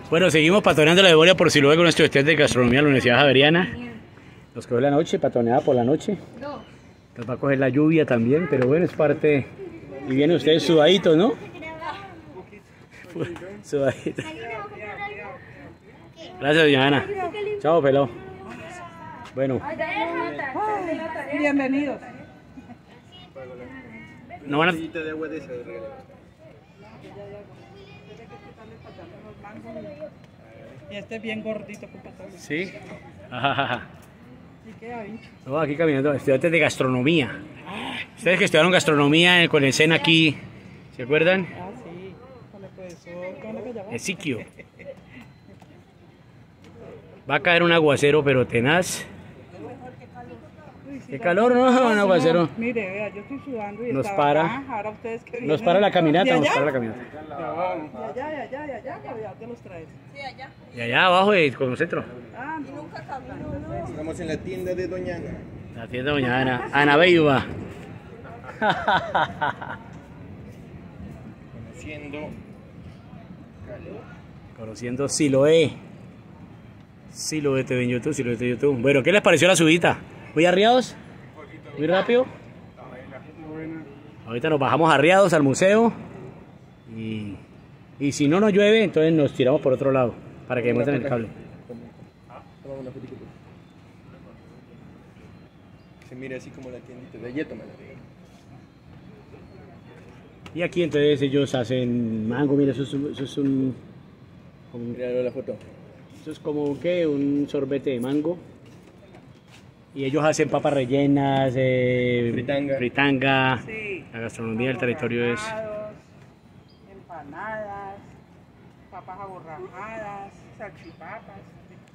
Bueno, seguimos patoneando la memoria por si luego nuestro estudiante de gastronomía de la Universidad Javeriana. Nos cogió la noche, patoneada por la noche. Nos va a coger la lluvia también, pero bueno, es parte. Y vienen ustedes sudaditos, ¿no? Sudaditos. Gracias, doña Ana. Chao, pelado. Bueno. Bienvenidos. No van a... Y este es bien gordito, compadre. Sí. Y queda bien. No, aquí caminando, estudiantes de gastronomía. Ustedes que estudiaron gastronomía con el SEN aquí, ¿se acuerdan? Ah, sí. Con el profesor, ¿cómo es que se llama? Ezequiel. Va a caer un aguacero, pero tenaz. Qué calor, ¿no? Un aguacero. Mire, vea, yo estoy sudando y Nos estaba para. acá, ahora ustedes que Nos para la caminata, ¿De nos allá? para la caminata. De allá, ¿ya te los traes? Y allá abajo, con el centro. Ah, y nunca camino. Estamos en la tienda de Doña Ana. La tienda de doña Ana. Ana Beiba. Conociendo Siloé. Siloé TV en YouTube, Siloé TV en YouTube. Bueno, ¿qué les pareció la subida? ¿Muy arriados? ¿Muy rápido? Ahorita nos bajamos arriados al museo. Y si no nos llueve, entonces nos tiramos por otro lado. Para que muestren el cable. Toma una fotito. Se mira así como la tiendita de allá, tómala. Y aquí entonces ellos hacen mango. Mira, eso es un... Mira la foto. Eso es como ¿qué? Un sorbete de mango. Y ellos hacen papas rellenas, fritanga. Sí. La gastronomía del territorio es... Empanadas, papas aborrajadas, salchipapas.